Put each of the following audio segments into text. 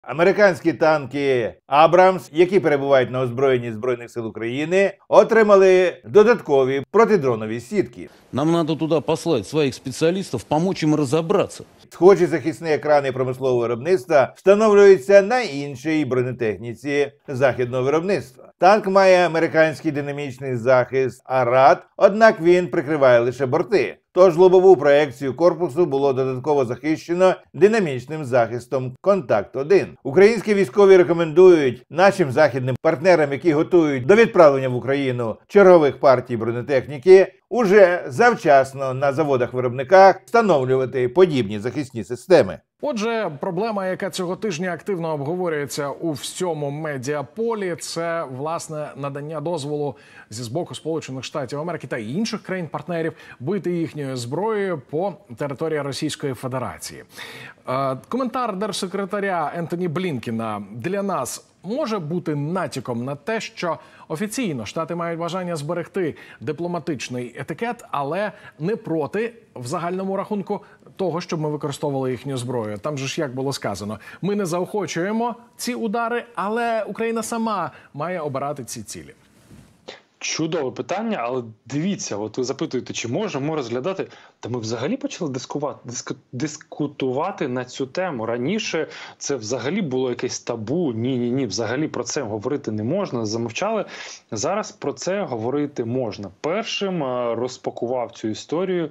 Американські танки «Абрамс», які перебувають на озброєнні Збройних сил України, отримали додаткові протидронові сітки. Нам надо туда послать своих специалистов, помочь им разобраться. Схожі захисні екрани промислового виробництва встановлюються на іншій бронетехніці західного виробництва. Танк має американський динамічний захист «Арат», однак він прикриває лише борти. Тож лобову проекцію корпусу було додатково захищено динамічним захистом «Контакт-1». Українські військові рекомендують нашим західним партнерам, які готують до відправлення в Україну чергових партій бронетехніки, уже завчасно на заводах-виробниках встановлювати подібні захисні системи. Отже, проблема, яка цього тижня активно обговорюється у всьому медіаполі, це, власне, надання дозволу зі боку Сполучених Штатів Америки та інших країн-партнерів бити їхньою зброєю по території Російської Федерації. Коментар держсекретаря Ентоні Блінкена для нас може бути натяком на те, що офіційно Штати мають бажання зберегти дипломатичний етикет, але не проти, в загальному рахунку, того, щоб ми використовували їхню зброю. Там же ж, як було сказано, ми не заохочуємо ці удари, але Україна сама має обирати ці цілі. Чудове питання, але дивіться, от ви запитуєте, чи можемо розглядати. Та ми взагалі почали дискутувати на цю тему. Раніше це взагалі було якесь табу. Ні, взагалі про це говорити не можна, замовчали. Зараз про це говорити можна. Першим розпакував цю історію,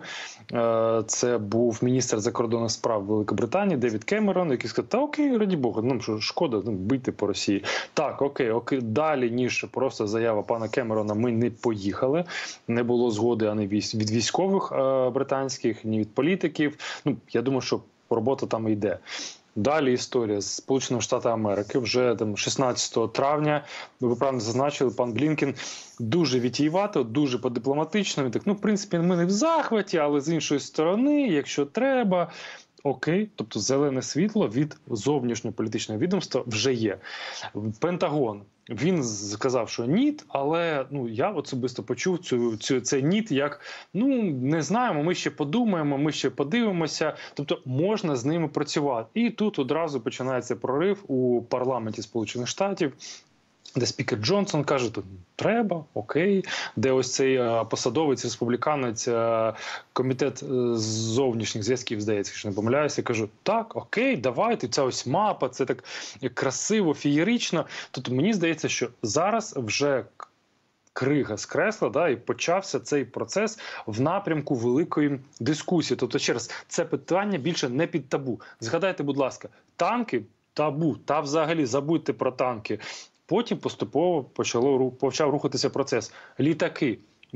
це був міністр закордонних справ Великобританії Девід Кемерон, який сказав, та окей, раді Бога, ну що, шкода, бити по Росії. Так, окей, далі, ніж просто заява пана Кемерона, ми не поїхали. Не було згоди ані від військових британських, ні від політиків. Ну, я думаю, що робота там йде. Далі історія з Сполучених Штатів Америки. Вже там 16 травня, ви правильно зазначили, пан Блінкен дуже вітіювато, дуже по-дипломатичному. Він так, в принципі, ми не в захваті, але з іншої сторони, якщо треба, окей, тобто зелене світло від зовнішньополітичного відомства вже є. Пентагон. Він сказав, що ні, але я особисто почув цей ніт як, не знаємо, ми ще подумаємо, ми ще подивимося, тобто можна з ними працювати. І тут одразу починається прорив у парламенті Сполучених Штатів, де спікер Джонсон каже, то треба, окей, де ось цей посадовець, республіканець, комітет зовнішніх зв'язків, здається, якщо не помиляюся, кажу, так, окей, давайте, ця ось мапа, це так красиво, феєрично. Тобто мені здається, що зараз вже крига скресла, і почався цей процес в напрямку великої дискусії. Тобто, ще раз, це питання більше не під табу. Згадайте, будь ласка, танки – табу, та взагалі забудьте про танки. Потім поступово почав рухатися процес. Літаки.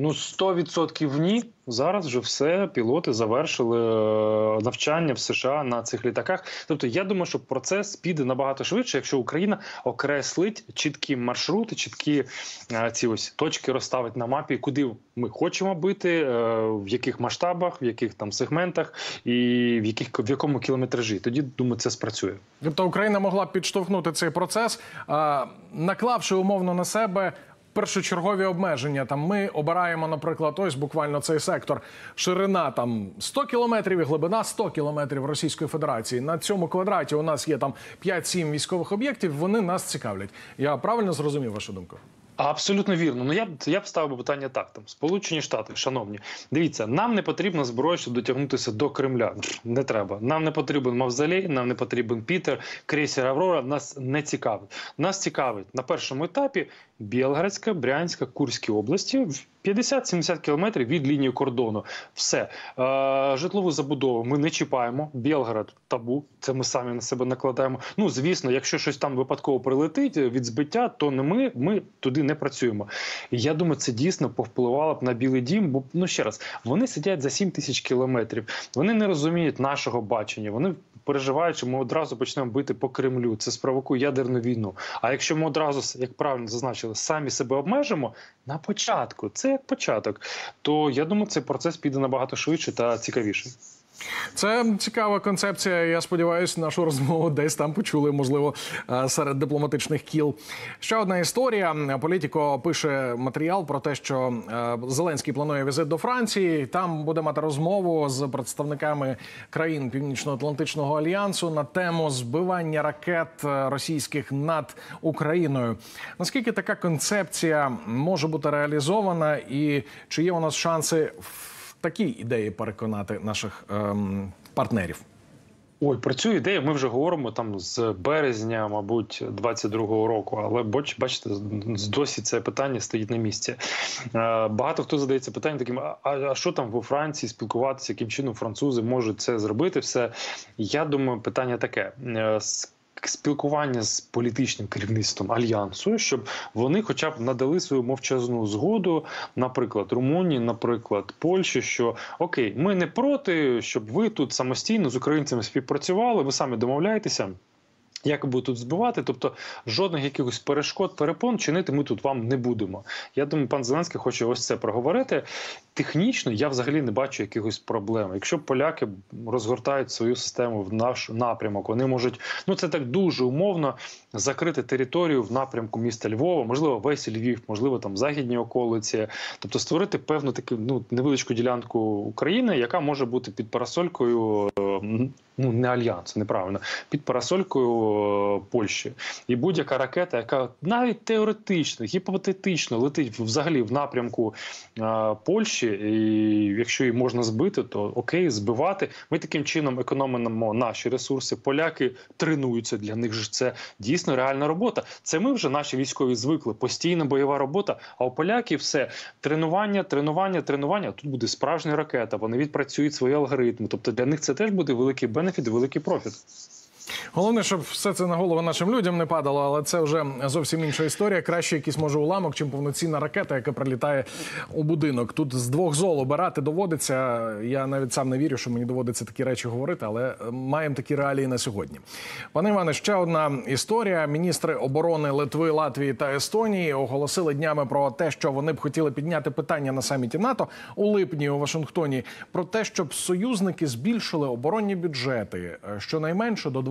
100% ні. Зараз вже все, пілоти завершили навчання в США на цих літаках. Тобто я думаю, що процес піде набагато швидше, якщо Україна окреслить чіткі маршрути, чіткі ці ось точки розставить на мапі, куди ми хочемо бити, в яких масштабах, в яких там сегментах і в якому кілометражі. Тоді, думаю, це спрацює. Тобто Україна могла б підштовхнути цей процес, наклавши умовно на себе першочергові обмеження. Там ми обираємо, наприклад, ось буквально цей сектор. Ширина там 100 кілометрів і глибина 100 кілометрів Російської Федерації. На цьому квадраті у нас є там 5-7 військових об'єктів, вони нас цікавлять. Я правильно зрозумів вашу думку? Абсолютно вірно. Я б ставив питання так. Сполучені Штати, шановні, дивіться, нам не потрібна зброя, щоб дотягнутися до Кремля. Не треба. Нам не потрібен Мавзолей, нам не потрібен Пітер, крейсер Аврора. Нас не цікавить. Нас цікавить на першому етапі Білгородська, Брянська, Курські області, 50-70 кілометрів від лінії кордону. Все. Житлову забудову ми не чіпаємо. Білгород – табу. Це ми самі на себе накладаємо. Звісно, якщо щось там випадково прилетить від збиття, то не ми туди не працюємо. І я думаю, це дійсно повпливало б на Білий дім, бо, ще раз, вони сидять за 7 тисяч кілометрів. Вони не розуміють нашого бачення. Вони переживають, що ми одразу почнемо бити по Кремлю. Це спровокує ядерну війну. А якщо ми одразу, як правильно зазначили, самі себе обмежимо на початку, це як початок, то я думаю, цей процес піде набагато швидше та цікавіше. Це цікава концепція. Я сподіваюся, нашу розмову десь там почули, можливо, серед дипломатичних кіл. Ще одна історія. Політико пише матеріал про те, що Зеленський планує візит до Франції. Там буде мати розмову з представниками країн Північно-Атлантичного альянсу на тему збивання ракет російських над Україною. Наскільки така концепція може бути реалізована і чи є у нас шанси в такій ідеї переконати наших партнерів? Ой, про цю ідею ми вже говоримо там з березня, мабуть, 22-го року, але бачите, досі це питання стоїть на місці. Багато хто задається питанням таким, а що там у Франції спілкуватися, яким чином французи можуть це зробити все? Я думаю, питання таке. Спілкування з політичним керівництвом Альянсу, щоб вони хоча б надали свою мовчазну згоду, наприклад, Румунії, наприклад, Польщі, що окей, ми не проти, щоб ви тут самостійно з українцями співпрацювали, ви самі домовляєтеся, як будуть тут збивати, тобто жодних якихось перешкод, перепон чинити ми тут вам не будемо. Я думаю, пан Зеленський хоче ось це проговорити. Технічно я взагалі не бачу якихось проблем. Якщо поляки розгортають свою систему в наш напрямок, вони можуть, ну це так дуже умовно, закрити територію в напрямку міста Львова, можливо, весь Львів, можливо, там західні околиці, тобто створити певну таку невеличку ділянку України, яка може бути під парасолькою, не Альянсу, неправильно, під парасолькою Польщі. І будь-яка ракета, яка навіть теоретично, гіпотетично летить взагалі в напрямку Польщі, і якщо її можна збити, то окей, збивати. Ми таким чином економимо наші ресурси. Поляки тренуються, для них ж це дійсно реальна робота. Це ми вже, наші військові, звикли. Постійна бойова робота, а у поляків все. Тренування. Тут буде справжня ракета, вони відпрацюють свої алгоритми. Тобто для них це теж буде великий бенефіт, великий профіт. Головне, щоб все це на голову нашим людям не падало, але це вже зовсім інша історія. Краще якийсь, може, уламок, чим повноцінна ракета, яка прилітає у будинок. Тут з двох зол обирати доводиться. Я навіть сам не вірю, що мені доводиться такі речі говорити, але маємо такі реалії на сьогодні. Пане Іване, ще одна історія. Міністри оборони Литви, Латвії та Естонії оголосили днями про те, що вони б хотіли підняти питання на саміті НАТО у липні у Вашингтоні, про те, щоб союзники збільшили оборонні бюджети щонайменше до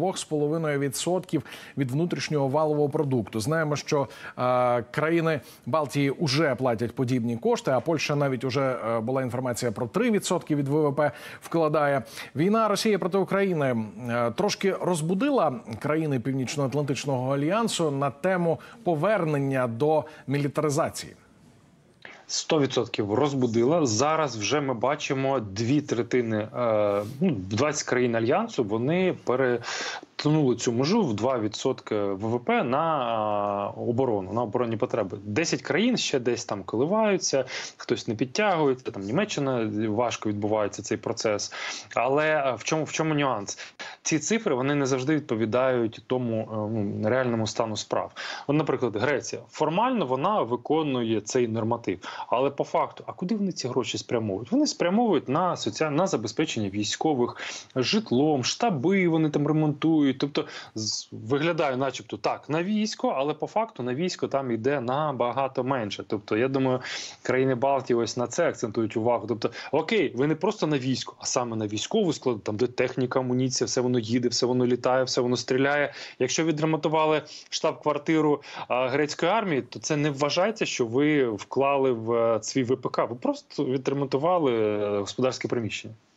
2,5% від внутрішнього валового продукту. Знаємо, що країни Балтії вже платять подібні кошти, а Польща навіть уже була інформація про 3% від ВВП вкладає. Війна Росії проти України трошки розбудила країни Північно-Атлантичного альянсу на тему повернення до мілітаризації. 100% розбудила. Зараз вже ми бачимо 2/3, 20 країн Альянсу, вони перетнули цю межу в 2% ВВП на оборону, на оборонні потреби. 10 країн ще десь там коливаються, хтось не підтягується, там Німеччина, важко відбувається цей процес. Але в чому нюанс? Ці цифри, вони не завжди відповідають тому реальному стану справ. От, наприклад, Греція. Формально вона виконує цей норматив. Але по факту, а куди вони ці гроші спрямовують? Вони спрямовують на забезпечення військових, житлом, штаби вони там ремонтують. Тобто виглядає начебто так на військо, але по факту на військо там йде набагато менше. Тобто я думаю, країни Балтії ось на це акцентують увагу. Тобто окей, ви не просто на військо, а саме на військову складу, там де техніка, амуніція, все воно їде, все воно літає, все воно стріляє. Якщо відремонтували штаб-квартиру грецької армії, то це не вважається, що ви вклали в свій ВПК. Ви просто відремонтували господарське приміщення.